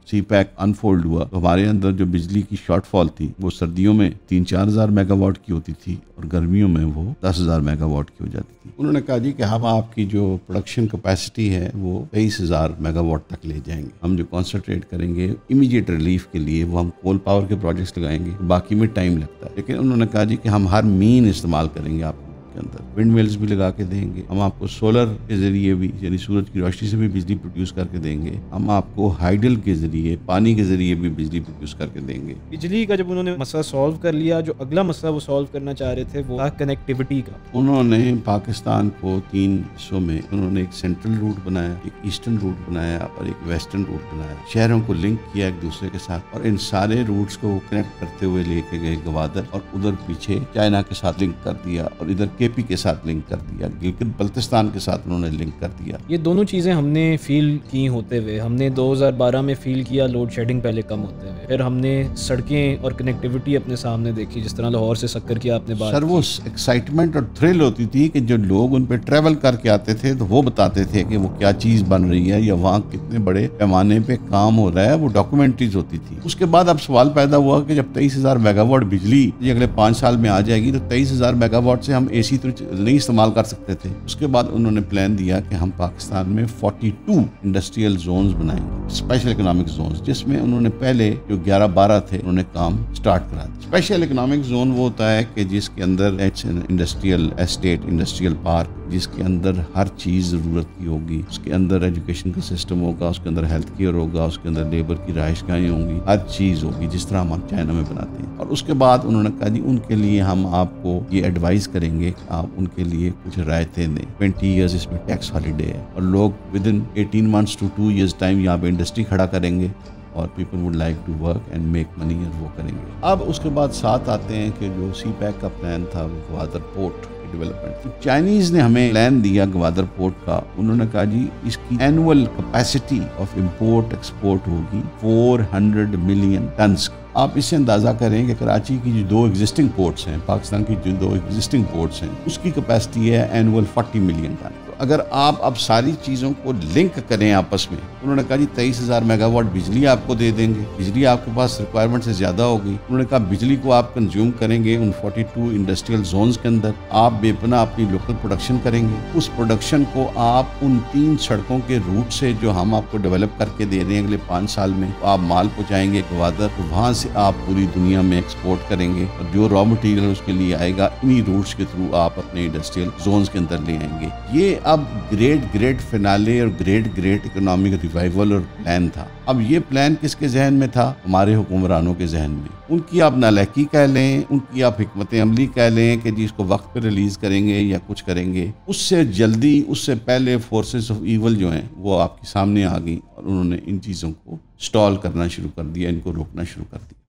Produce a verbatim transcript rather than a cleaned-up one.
सी pack unfold हुआ तो हमारे अंदर जो बिजली की शॉर्ट फॉल थी वो सर्दियों में तीन चार हज़ार मेगावाट की होती थी और गर्मियों में वो दस हज़ार मेगावाट की हो जाती थी। उन्होंने कहा जी कि हम आपकी जो प्रोडक्शन कैपेसिटी है वो तेईस हज़ार मेगावाट तक ले जाएंगे। हम जो कॉन्सेंट्रेट करेंगे इमीडिएट रिलीफ के लिए वो हम कोल पावर के प्रोजेक्ट्स लगाएंगे, बाकी में टाइम लगता है। लेकिन उन्होंने कहा जी कि हम हर मीन इस्तेमाल करेंगे आपको के अंदर, विंड मिल्स भी लगा के देंगे, हम आपको सोलर के जरिए भी यानी सूरज की रोशनी से भी बिजली प्रोड्यूस करके देंगे, हम आपको हाइडल के जरिए पानी के जरिए भी बिजली प्रोड्यूस करके देंगे। बिजली का जब उन्होंने मसला सॉल्व कर लिया, जो अगला मसला वो सॉल्व करना चाह रहे थे वो था कनेक्टिविटी का। उन्होंने पाकिस्तान को तीन हिस्सों में उन्होंने एक सेंट्रल रूट बनाया, एक ईस्टर्न रूट बनाया और एक वेस्टर्न रूट बनाया। शहरों को लिंक किया एक दूसरे के साथ और इन सारे रूट्स को कनेक्ट करते हुए लेके गए गवादर और उधर पीछे चाइना के साथ लिंक कर दिया और इधर केपी के साथ लिंक कर दिया, गिलगित बल्तिस्तान के साथ उन्होंने लिंक कर दिया। ये दोनों चीज़ें हमने फील की होते हुए, हमने दो हज़ार बारह में फील किया लोड शेडिंग पहले कम होते हुए, फिर हमने सड़कें और कनेक्टिविटी अपने सामने देखी, जिस तरह लाहौर से सक्कर की आपने बात। सर वो एक्साइटमेंट और थ्रिल होती थी कि जो लोग उन पे ट्रैवल करके आते थे तो वो बताते थे कि वो क्या चीज़ बन रही है या वहाँ कितने बड़े पैमाने पे काम हो रहा है, वो डॉक्यूमेंट्रीज होती थी। उसके बाद अब सवाल पैदा हुआ कि जब तेईस हज़ार मेगावाट बिजली अगले पाँच साल में आ जाएगी तो तेईस हज़ार मेगावाट से हम ए सी तो नहीं इस्तेमाल कर सकते थे। उसके बाद उन्होंने प्लान दिया कि हम पाकिस्तान में बयालीस इंडस्ट्रियल जोन्स बनाएंगे, स्पेशल इकोनॉमिक जोन्स, जिसमें उन्होंने पहले जो ग्यारह बारह थे उन्होंने काम स्टार्ट करा दिया। स्पेशल इकोनॉमिक जोन वो होता है कि जिसके अंदर इंडस्ट्रियल एस्टेट, इंडस्ट्रियल पार्क, जिसके अंदर हर चीज़ ज़रूरत की होगी, उसके अंदर एजुकेशन का सिस्टम होगा, उसके अंदर हेल्थ केयर होगा, उसके अंदर लेबर की रहायशगाहें होंगी, हर चीज़ होगी जिस तरह हम चाइना में बनाते हैं। और उसके बाद उन्होंने कहा जी उनके लिए हम आपको ये एडवाइस करेंगे कि आप उनके लिए कुछ रायतें दें। ट्वेंटी ईयर्स इसमें टैक्स हॉलीडे है और लोग within eighteen months to two years time यहाँ पे इंडस्ट्री खड़ा करेंगे और people would like to work and make money और वो करेंगे। अब उसके बाद साथ आते हैं कि जो सी पैक का प्लान था वो ग्वादर पोर्ट डेवलपमेंट। चाइनीज ने हमें प्लान दिया ग्वादर पोर्ट का, उन्होंने कहा जी इसकी annual capacity of import export होगी चार सौ मिलियन टन्स। आप इससे अंदाजा करें कि कराची की जो दो एग्जिस्टिंग पोर्ट्स हैं, पाकिस्तान की जो दो एग्जिस्टिंग पोर्ट्स हैं, उसकी कैपेसिटी है एनुअल चालीस मिलियन टन। तो अगर आप अब सारी चीज़ों को लिंक करें आपस में, उन्होंने कहा जी तेईस हज़ार मेगावाट बिजली आपको दे देंगे, बिजली आपके पास रिक्वायरमेंट से ज़्यादा होगी। उन्होंने कहा बिजली को आप कंज्यूम करेंगे उन बयालीस इंडस्ट्रियल जोन्स के अंदर, आप बेपना अपनी लोकल प्रोडक्शन करेंगे। उस प्रोडक्शन को आप उन तीन सड़कों के रूट से जो हम आपको डेवलप करके दे रहे हैं अगले पाँच साल में, तो आप माल पहुँचाएंगे ग्वादर, तो वहाँ से आप पूरी दुनिया में एक्सपोर्ट करेंगे और जो रॉ मटेरियल उसके लिए आएगा इन्हीं रूट्स के थ्रू आप अपने इंडस्ट्रियल जोन्स के अंदर ले आएंगे। ये अब ग्रेट ग्रेट फिनाले और ग्रेट ग्रेट इकोनॉमिक रिवाइवल और प्लान था। अब ये प्लान किसके जहन में था? हमारे हुक्मरानों के जहन में। उनकी आप नालायकी कह लें, उनकी आप हिकमत अमली कह लें कि जी इसको वक्त पे रिलीज करेंगे या कुछ करेंगे, उससे जल्दी उससे पहले फोर्सेस ऑफ ईवल जो हैं वो आपके सामने आ गई और उन्होंने इन चीज़ों को स्टॉल करना शुरू कर दिया, इनको रोकना शुरू कर दिया।